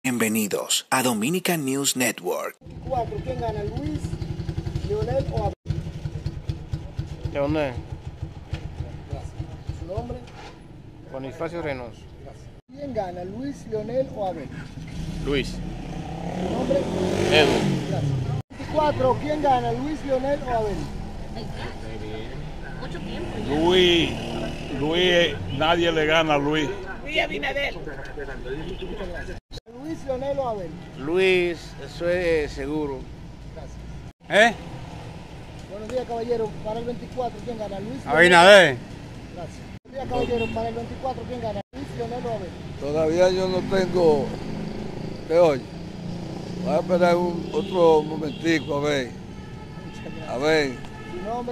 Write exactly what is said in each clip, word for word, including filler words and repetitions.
Bienvenidos a Dominican News Network. Cuatro, ¿quién gana? ¿Luis, Leonel o Abel? Leonel. Gracias. ¿Su nombre? Bonifacio Reynoso. Gracias. ¿Quién gana? ¿Luis, Leonel o Abel? Luis. ¿Su nombre? Edu. Gracias. veinticuatro, ¿quién gana? ¿Luis, Leonel o Abel? Luis, Luis, nadie le gana a Luis. Luis Abinader. ¿Luis, Leonel o Abel? Luis, eso es seguro. Gracias. ¿Eh? Buenos días, caballero. Para el veinticuatro, ¿quién gana? ¿Luis, Leonel? Abinader. Gracias. Buenos días, caballero. Para el veinticuatro, ¿quién gana? ¿Luis, Leonel o Abel? Todavía yo no tengo, ¿te oye? Voy a esperar un, otro momentico, a ver. A ver. ¿Su nombre?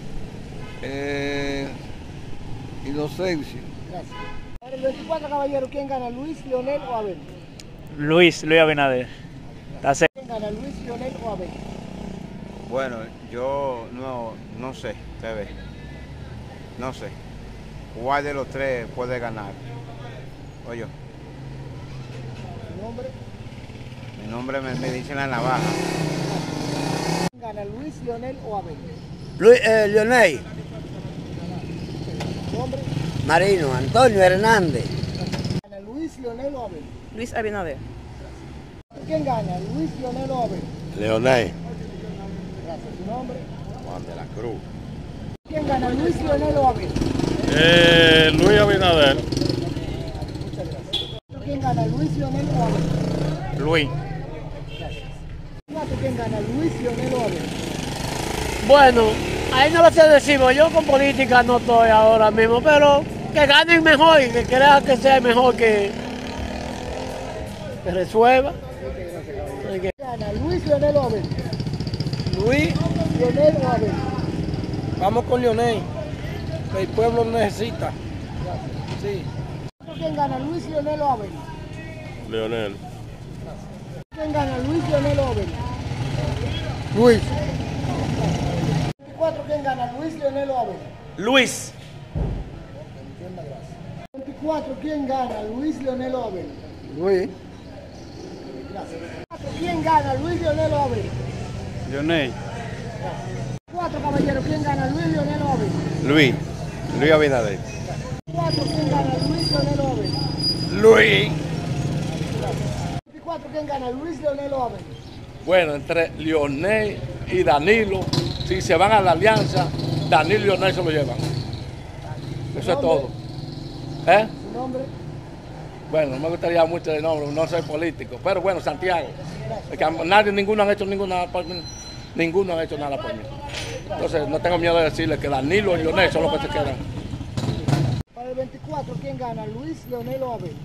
Eh, Inocencio. Gracias. Para el veinticuatro, caballero, ¿quién gana? ¿Luis, Leonel o Abel? Luis, Luis Abinader. ¿Quién gana? ¿Luis, Leonel o Abel? Bueno, yo no, no sé, te ve. No sé. ¿Cuál de los tres puede ganar? Oye, ¿Su nombre? mi nombre me, me dice la navaja. ¿Quién gana? ¿Luis, Leonel o Abel? Luis, eh, Leonel. ¿Su nombre? Marino, Antonio Hernández. ¿Quién gana? ¿Luis, Leonel o Abel? Luis Abinader. ¿Quién gana? ¿Luis, Leonel o Abel? Leonel. Gracias. ¿Su nombre? Juan de la Cruz. ¿Quién gana? ¿Luis, Leonel o Abel? Eh, Luis Abinader. Muchas gracias. ¿Quién gana? ¿Luis, Leonel o Abel? Luis. Gracias. ¿Quién gana? ¿Luis, Leonel o Abel? Bueno, ahí no lo sé decir, yo con política no estoy ahora mismo, pero que ganen mejor y que crean que sea mejor que, que resuelva. ¿Quién gana? ¿Luis, Leonel o Abel? Luis. ¿Leonel o Abel? Vamos con Leonel. Que el pueblo necesita. Sí. ¿Quién gana? ¿Luis, Leonel o Abel? Leonel. ¿Quién gana? ¿Luis, Leonel o Abel? Luis. veinticuatro, ¿quién gana? ¿Luis, Leonel o Abel? Luis. veinticuatro, ¿quién gana? ¿Luis, Leonel o Abel? Luis. Gracias. ¿Quién gana? ¿Luis, Leonel o Abel? Leonel. Cuatro, caballero, ¿quién gana? ¿Luis, Leonel o Abel? Luis. Luis Abinader. Cuatro, ¿quién gana? ¿Luis, Leonel o Abel? Luis. veinticuatro, ¿quién gana? ¿Luis, Leonel o Abel? Bueno, entre Leonel y Danilo, si se van a la alianza, Danilo y Leonel se lo llevan. Eso es todo. ¿Eh? ¿Su nombre? Bueno, no me gustaría mucho el nombre, no soy político, pero bueno, Santiago. Es que nadie, ninguno han hecho ninguna por mí. Ninguno ha hecho nada por mí. Entonces no tengo miedo de decirle que Danilo y Leonel son los que se quedan. Para el veinticuatro, ¿quién gana? ¿Luis, Leonel o Abel?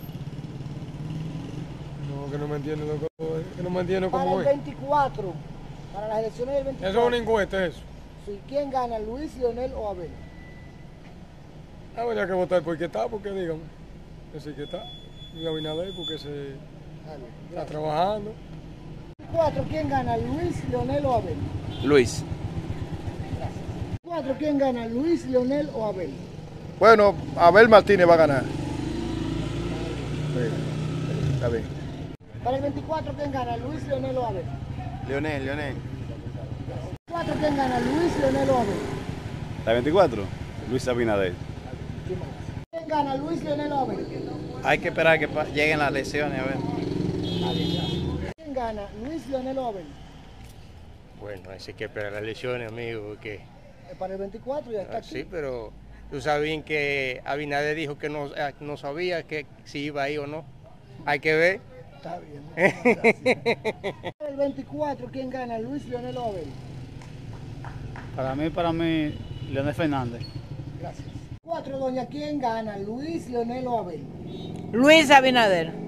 No, que no me entiendo, loco, que no me entiendo Para cómo el es. veinticuatro, para las elecciones del veinticuatro. Eso es una encuesta, eso. Sí, ¿quién gana? ¿Luis, Leonel o Abel? Habría que votar por qué está, porque dígame. Que sí que está. Y Abinader porque se Dale, está gracias. trabajando. veinticuatro, ¿quién gana? ¿Luis, Leonel o Abel? Luis. veinticuatro, ¿quién gana? ¿Luis, Leonel o Abel? Bueno, Abel Martínez va a ganar. Sí, está bien. Para el veinticuatro, ¿quién gana? ¿Luis, Leonel o Abel? Leonel, Leonel. veinticuatro, ¿quién gana? ¿Luis, Leonel o Abel? ¿La veinticuatro? Luis Abinader. ¿Quién gana? ¿Luis, Leonel o Abel? Hay que esperar que lleguen las elecciones, a ver. ¿Quién gana? ¿Luis, Leonel o Abel? Bueno, hay que esperar las elecciones, amigo, porque... Eh, Para el veinticuatro ya está aquí. Sí, pero tú sabes bien que Abinader dijo que no, no sabía que si iba ahí o no. Hay que ver. Está bien. Gracias. Para el veinticuatro, ¿quién gana? ¿Luis, Leonel o Abel? Para mí, para mí, Leonel Fernández. Gracias. Cuatro, doña, ¿quién gana? ¿Luis, Leonel o Abel? Luis Abinader.